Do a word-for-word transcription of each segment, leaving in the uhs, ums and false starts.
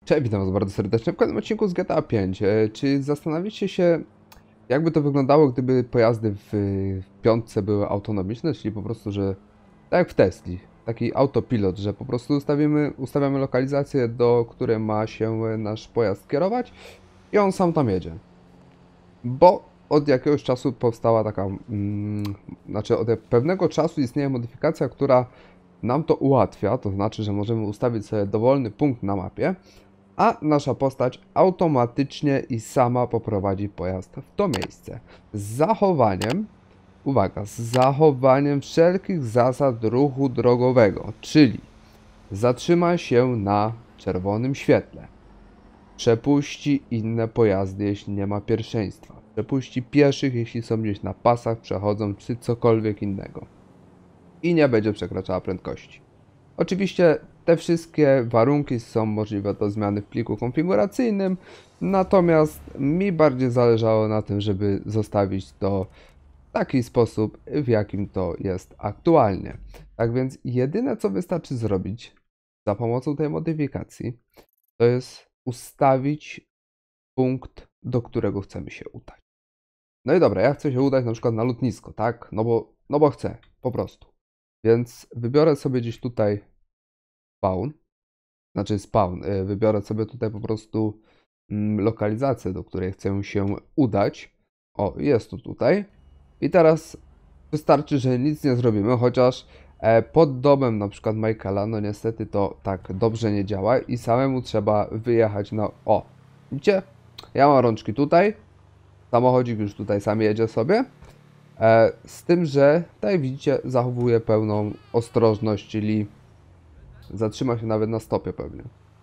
Cześć, witam was bardzo serdecznie w kolejnym odcinku z G T A pięć. E, Czy zastanawiacie się, jakby to wyglądało, gdyby pojazdy w, w piątce były autonomiczne, czyli po prostu, że tak jak w Tesli, taki autopilot, że po prostu ustawimy, ustawiamy lokalizację, do której ma się nasz pojazd kierować i on sam tam jedzie. Bo od jakiegoś czasu powstała taka, mm, znaczy od pewnego czasu istnieje modyfikacja, która nam to ułatwia, to znaczy, że możemy ustawić sobie dowolny punkt na mapie, a nasza postać automatycznie i sama poprowadzi pojazd w to miejsce. Z zachowaniem, uwaga, z zachowaniem wszelkich zasad ruchu drogowego, czyli zatrzyma się na czerwonym świetle, przepuści inne pojazdy, jeśli nie ma pierwszeństwa, przepuści pieszych, jeśli są gdzieś na pasach, przechodzą, czy cokolwiek innego i nie będzie przekraczała prędkości. Oczywiście te wszystkie warunki są możliwe do zmiany w pliku konfiguracyjnym, natomiast mi bardziej zależało na tym, żeby zostawić to w taki sposób, w jakim to jest aktualnie. Tak więc jedyne, co wystarczy zrobić za pomocą tej modyfikacji, to jest ustawić punkt, do którego chcemy się udać. No i dobra, ja chcę się udać na przykład na lotnisko, tak? No bo, no bo chcę, po prostu. Więc wybiorę sobie gdzieś tutaj spawn, znaczy spawn, y, wybiorę sobie tutaj po prostu mm, lokalizację, do której chcę się udać. O, jest to tutaj. I teraz wystarczy, że nic nie zrobimy, chociaż e, pod domem na przykład Michaela, no niestety to tak dobrze nie działa i samemu trzeba wyjechać na... O, widzicie? Ja mam rączki tutaj, samochodzik już tutaj sam jedzie sobie. E, z tym, że tak jak widzicie, zachowuje pełną ostrożność, czyli zatrzyma się nawet na stopie pewnie.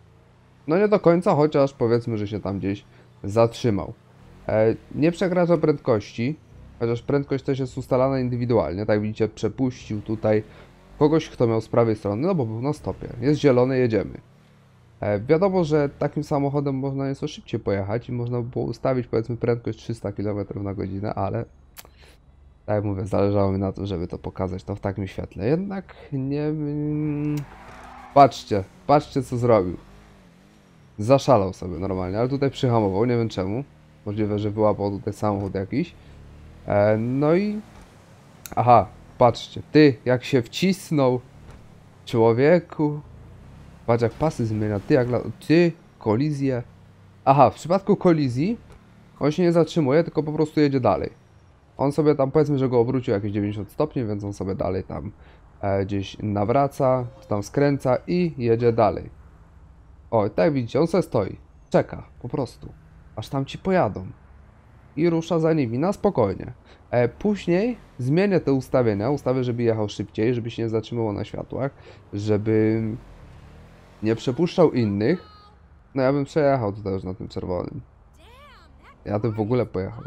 No nie do końca, chociaż powiedzmy, że się tam gdzieś zatrzymał. E, nie przekracza prędkości, chociaż prędkość też jest ustalana indywidualnie. Tak widzicie, przepuścił tutaj kogoś, kto miał z prawej strony, no bo był na stopie. Jest zielony, jedziemy. E, wiadomo, że takim samochodem można nieco szybciej pojechać i można by było ustawić powiedzmy prędkość trzysta kilometrów na godzinę, ale tak jak mówię, zależało mi na tym, żeby to pokazać to w takim świetle. Jednak nie... Mm, patrzcie, patrzcie co zrobił. Zaszalał sobie normalnie, ale tutaj przyhamował, nie wiem czemu. Możliwe, że wyłapał tutaj samochód jakiś. E, no i... Aha, patrzcie, ty, jak się wcisnął. Człowieku. Patrz jak pasy zmienia, ty jak... Ty, kolizję. Aha, w przypadku kolizji on się nie zatrzymuje, tylko po prostu jedzie dalej. On sobie tam, powiedzmy, że go obrócił jakieś dziewięćdziesiąt stopni, więc on sobie dalej tam e, gdzieś nawraca, czy tam skręca i jedzie dalej. O, tak widzicie, on sobie stoi, czeka, po prostu, aż tam ci pojadą i rusza za nimi na spokojnie. E, później zmienię te ustawienia, ustawię, żeby jechał szybciej, żeby się nie zatrzymywał na światłach, żeby nie przepuszczał innych. No ja bym przejechał tutaj już na tym czerwonym. Ja bym w ogóle pojechał.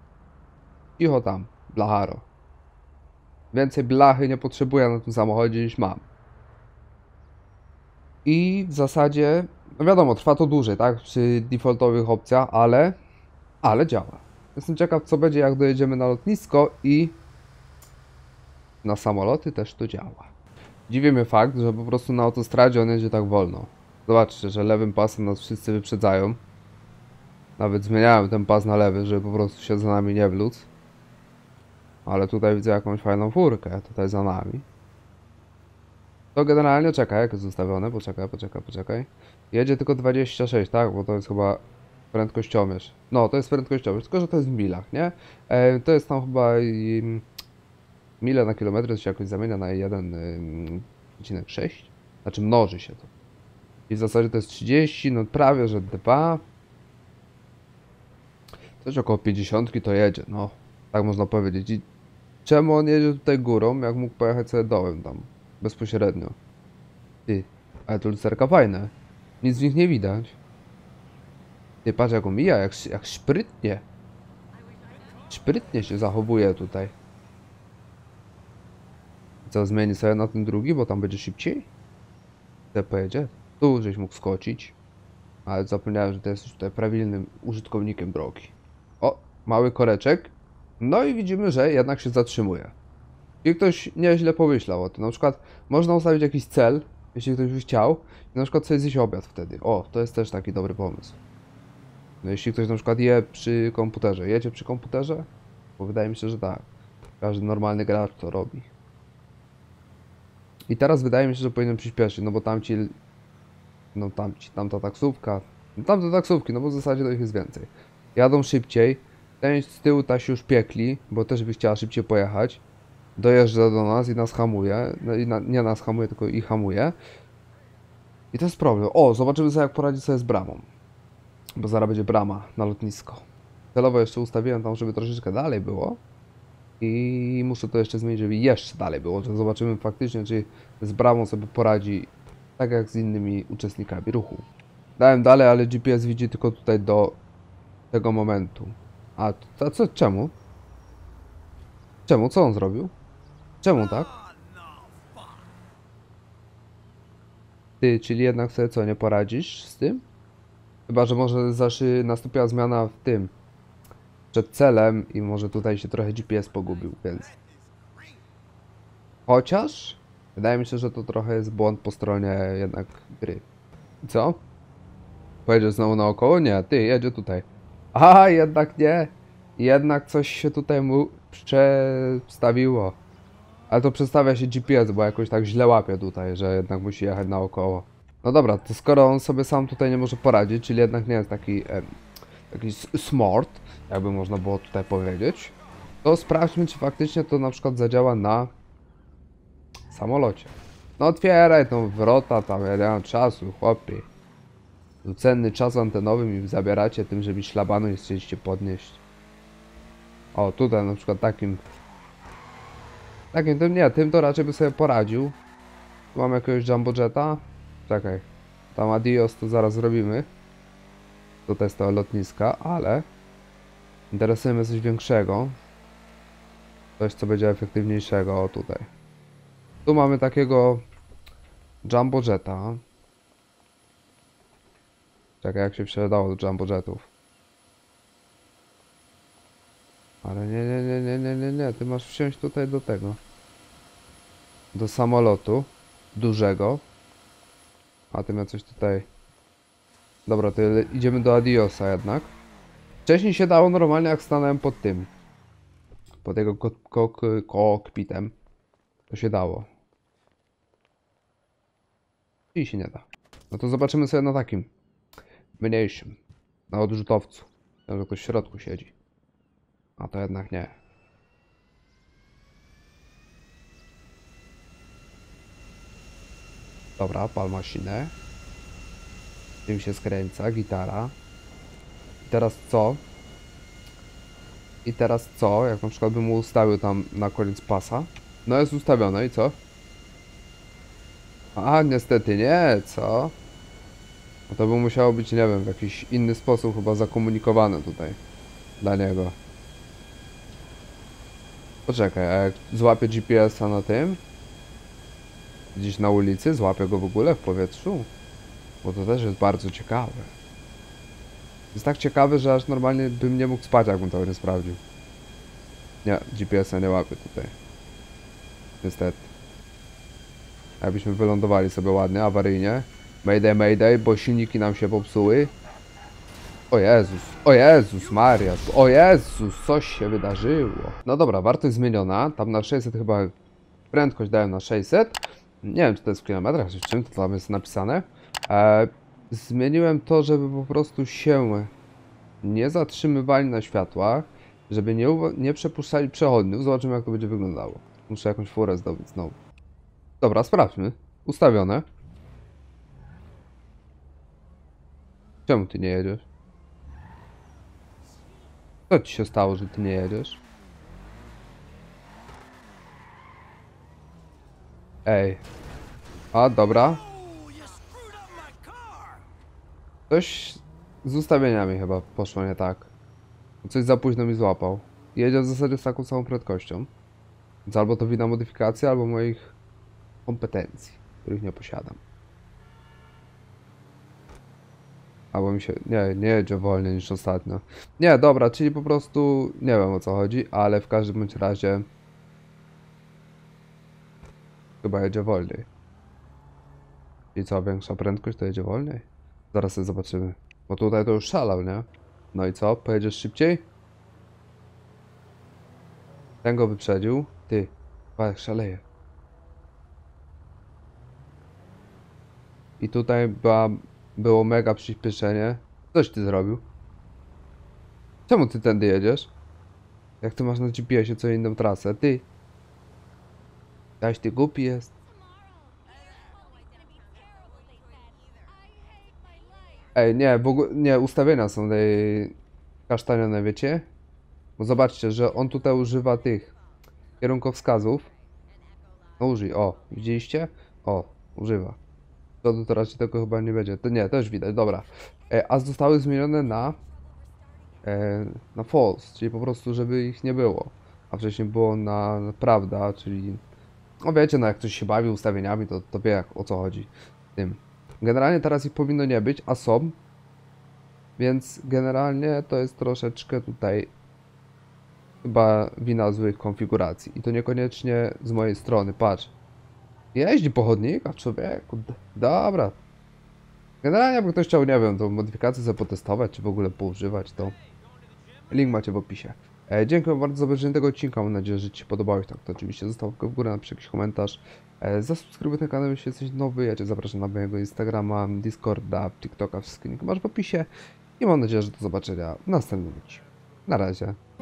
Cicho tam, blacharo. Więcej blachy nie potrzebuję na tym samochodzie niż mam. I w zasadzie, no wiadomo, trwa to dłużej, tak, przy defaultowych opcjach, ale, ale działa. Jestem ciekaw, co będzie, jak dojedziemy na lotnisko i na samoloty też to działa. Dziwi mnie fakt, że po prostu na autostradzie on jedzie tak wolno. Zobaczcie, że lewym pasem nas wszyscy wyprzedzają. Nawet zmieniałem ten pas na lewy, żeby po prostu się za nami nie wlódł. Ale tutaj widzę jakąś fajną furkę, tutaj za nami. To generalnie czekaj, jak jest ustawione, poczekaj, poczekaj, poczekaj. Jedzie tylko dwadzieścia sześć, tak? Bo to jest chyba prędkościomierz. No, to jest prędkościomierz, tylko że to jest w milach, nie? E, to jest tam chyba i, mile na kilometr, to się jakoś zamienia na jeden przecinek sześć. Znaczy mnoży się to. I w zasadzie to jest trzydzieści, no prawie, że dwa. Coś około pięćdziesiąt to jedzie, no. Tak można powiedzieć. I czemu on jedzie tutaj górą, jak mógł pojechać sobie dołem tam? Bezpośrednio. Ty, ale to lusterka fajne. Nic w nich nie widać. Ty, patrz jak on mija, jak, jak szprytnie. Szprytnie się zachowuje tutaj. Co, zmieni sobie na ten drugi, bo tam będzie szybciej? Gdzie pojedzie? Tu żeś mógł skoczyć. Ale zapomniałem, że to jest tutaj prawilnym użytkownikiem drogi. O, mały koreczek. No i widzimy, że jednak się zatrzymuje. I ktoś nieźle pomyślał o tym. Na przykład można ustawić jakiś cel, jeśli ktoś by chciał, i na przykład sobie zjeść obiad wtedy. O, to jest też taki dobry pomysł. No jeśli ktoś na przykład je przy komputerze. Jedzie przy komputerze? Bo wydaje mi się, że tak. Każdy normalny gracz to robi. I teraz wydaje mi się, że powinien przyspieszyć, no bo tamci... No tamci, tamta taksówka... No tamte taksówki, no bo w zasadzie to ich jest więcej. Jadą szybciej. Ten z tyłu ta się już piekli, bo też by chciała szybciej pojechać. Dojeżdża do nas i nas hamuje. No i na, nie nas hamuje, tylko i hamuje. I to jest problem. O, zobaczymy sobie, jak poradzić sobie z bramą. Bo zaraz będzie brama na lotnisko. Celowo jeszcze ustawiłem tam, żeby troszeczkę dalej było. I muszę to jeszcze zmienić, żeby jeszcze dalej było. Że zobaczymy faktycznie, czy z bramą sobie poradzi tak jak z innymi uczestnikami ruchu. Dałem dalej, ale G P S widzi tylko tutaj do tego momentu. A, a co, czemu? Czemu? Co on zrobił? Czemu tak? Ty, czyli jednak sobie co, nie poradzisz z tym? Chyba, że może zaszy nastąpiła zmiana w tym przed celem i może tutaj się trochę G P S pogubił, więc... Chociaż wydaje mi się, że to trochę jest błąd po stronie jednak gry. Co? Pojedziesz znowu naokoło? Nie, ty, jedzie tutaj. Aha, jednak nie. Jednak coś się tutaj mu przestawiło. Ale to przedstawia się G P S, bo jakoś tak źle łapie tutaj, że jednak musi jechać naokoło. No dobra, to skoro on sobie sam tutaj nie może poradzić, czyli jednak nie jest taki, e, taki smart, jakby można było tutaj powiedzieć, to sprawdźmy, czy faktycznie to na przykład zadziała na samolocie. No otwieraj tą wrota, tam ja nie mam czasu, chłopie. Tu cenny czas antenowy mi zabieracie tym, że mi szlabanu nie chcieliście podnieść. O, tutaj na przykład takim... Takim, tym nie, tym to raczej by sobie poradził. Tu mam jakiegoś jumbo jetta. Czekaj. Tam adios to zaraz zrobimy. Tutaj jest to lotniska, ale... Interesuje mnie coś większego. Coś, co będzie efektywniejszego. O, tutaj. Tu mamy takiego... Jumbo jetta. Czekaj, jak się przesiadało do jumbo jetów. Ale nie, nie, nie, nie, nie, nie, nie. Ty masz wsiąść tutaj do tego. Do samolotu. Dużego. A ty ma coś tutaj. Dobra, to idziemy do Adiosa jednak. Wcześniej się dało normalnie, jak stanąłem pod tym. Pod jego kokpitem. To się dało. I się nie da. No to zobaczymy sobie na takim mniejszym. Na odrzutowcu. Tam, że ktoś w środku siedzi. A to jednak nie. Dobra, pal maszynę. Tym się skręca, gitara. I teraz co? I teraz co? Jak na przykład bym mu ustawił tam na koniec pasa. No jest ustawione i co? A, niestety nie, co? No to by musiało być, nie wiem, w jakiś inny sposób chyba zakomunikowane tutaj. Dla niego. Poczekaj, a jak złapię G P S-a na tym? Gdzieś na ulicy? Złapię go w ogóle w powietrzu? Bo to też jest bardzo ciekawe. Jest tak ciekawe, że aż normalnie bym nie mógł spać, jakbym tego nie sprawdził. Nie, G P S-a nie łapię tutaj. Niestety. Jakbyśmy wylądowali sobie ładnie, awaryjnie. Mayday, mayday, bo silniki nam się popsuły. O Jezus, o Jezus Maria, o Jezus, coś się wydarzyło. No dobra, wartość zmieniona, tam na sześćset chyba prędkość dałem na sześćset. Nie wiem, czy to jest w kilometrach, czy w czym, to tam jest napisane. E, zmieniłem to, żeby po prostu się nie zatrzymywali na światłach, żeby nie, nie przepuszczali przechodniów. Zobaczymy, jak to będzie wyglądało. Muszę jakąś furę zdobyć znowu. Dobra, sprawdźmy. Ustawione. Czemu ty nie jedziesz? Co ci się stało, że ty nie jedziesz? Ej. A, dobra. Coś z ustawieniami chyba poszło nie tak. Coś za późno mi złapał. Jedzie w zasadzie z taką samą prędkością. Więc albo to wina modyfikacji, albo moich kompetencji, których nie posiadam. Albo mi się... Nie, nie jedzie wolniej niż ostatnio. Nie, dobra, czyli po prostu... Nie wiem, o co chodzi, ale w każdym bądź razie... Chyba jedzie wolniej. I co, większa prędkość to jedzie wolniej? Zaraz sobie zobaczymy. Bo tutaj to już szalał, nie? No i co? Pojedziesz szybciej? Ten go wyprzedził. Ty, pa, jak szaleje. I tutaj była, było mega przyspieszenie. Coś ty zrobił? Czemu ty tędy jedziesz? Jak ty masz na G P S-ie co inną trasę? Ty! Jaś ty głupi jest. Ej, nie, w ogóle, nie, ustawienia są tej kasztanione, wiecie? Bo zobaczcie, że on tutaj używa tych kierunkowskazów. No użyj, o, widzieliście? O, używa. To, to raczej tego chyba nie będzie. To nie, też widać, dobra. E, a zostały zmienione na e, na false, czyli po prostu, żeby ich nie było. A wcześniej było na, na prawda, czyli no wiecie, no jak ktoś się bawi ustawieniami, to, to wie jak, o co chodzi w tym. Generalnie teraz ich powinno nie być, a są. Więc generalnie to jest troszeczkę tutaj chyba wina złych konfiguracji. I to niekoniecznie z mojej strony, patrz. Jeździ po chodnikach, człowieku. D- Dobra. Generalnie jakby ktoś chciał, nie wiem, tą modyfikację sobie potestować, czy w ogóle poużywać, to link macie w opisie. E, dziękuję bardzo za obejrzenie tego odcinka. Mam nadzieję, że Ci się podobało. Tak, to oczywiście zostaw łapkę w górę, napisz jakiś komentarz. E, zasubskrybuj ten kanał, jeśli jesteś nowy. Ja Cię zapraszam na mojego Instagrama, Discorda, TikToka. Wszystkie linki masz w opisie. I mam nadzieję, że do zobaczenia w następnym odcinku. Na razie.